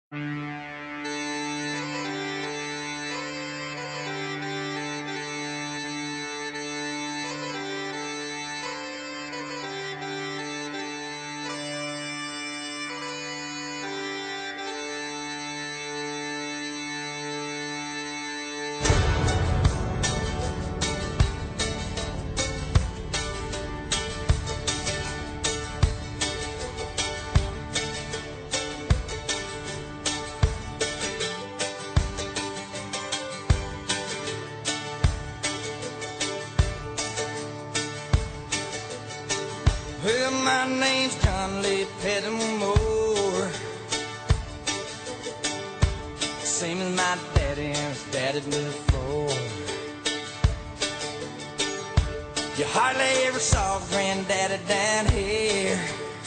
Well, my name's John Lee Pettimore, same as my daddy and his daddy before. You hardly ever saw Granddaddy down here.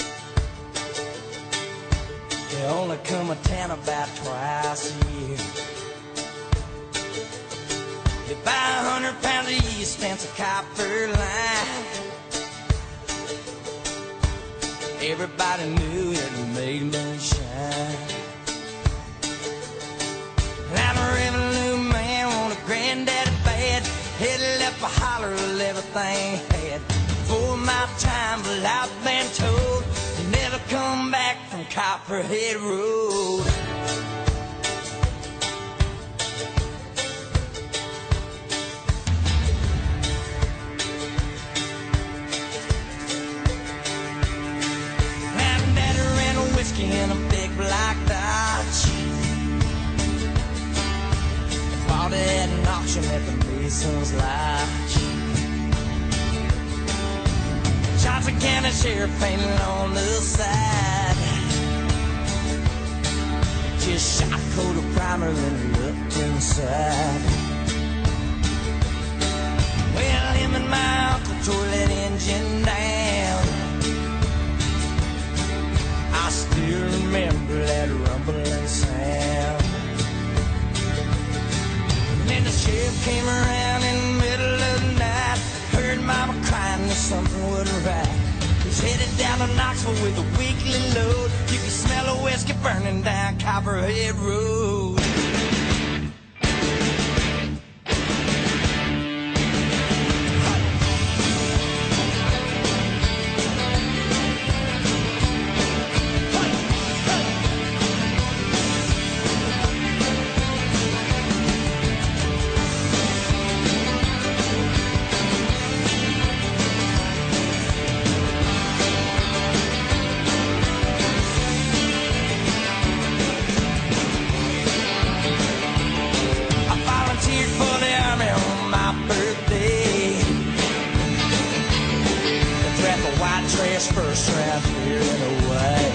They only come to town about twice a year. They buy 100 pounds of yeast, fence a copper line. Everybody knew it made moonshine. I'm a revenue man, want a granddaddy bad. Headed up a holler of everything had. For my time, but I've been told you never come back from Copperhead Road. In a big black Dodge, bought it at an auction at the Mason's Lodge. Johnson County Sheriff painted on the side. Just shot a coat of primer then looked inside. Well, him and my uncle tore that engine down. I still remember that rumbling sound. And then the sheriff came around in the middle of the night. Heard Mama crying that something wasn't right. He's headed down to Knoxville with a weekly load. You can smell the whiskey burning down Copperhead Road. First round here and away.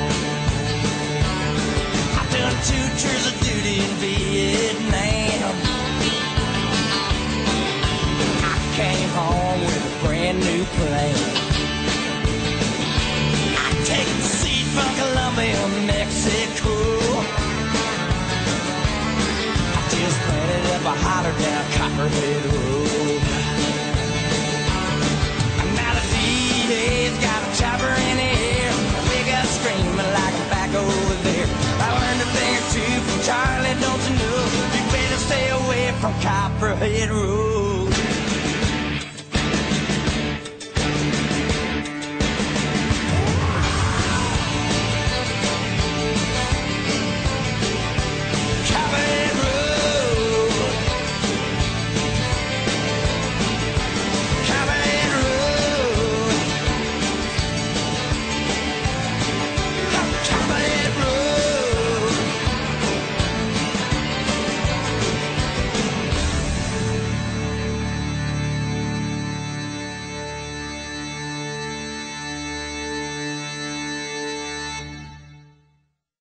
I've done 2 tours of duty in Vietnam. I came home with a brand new plane. I take the seed from Colombia, Mexico. I just planted up a holler down Copperhead Road.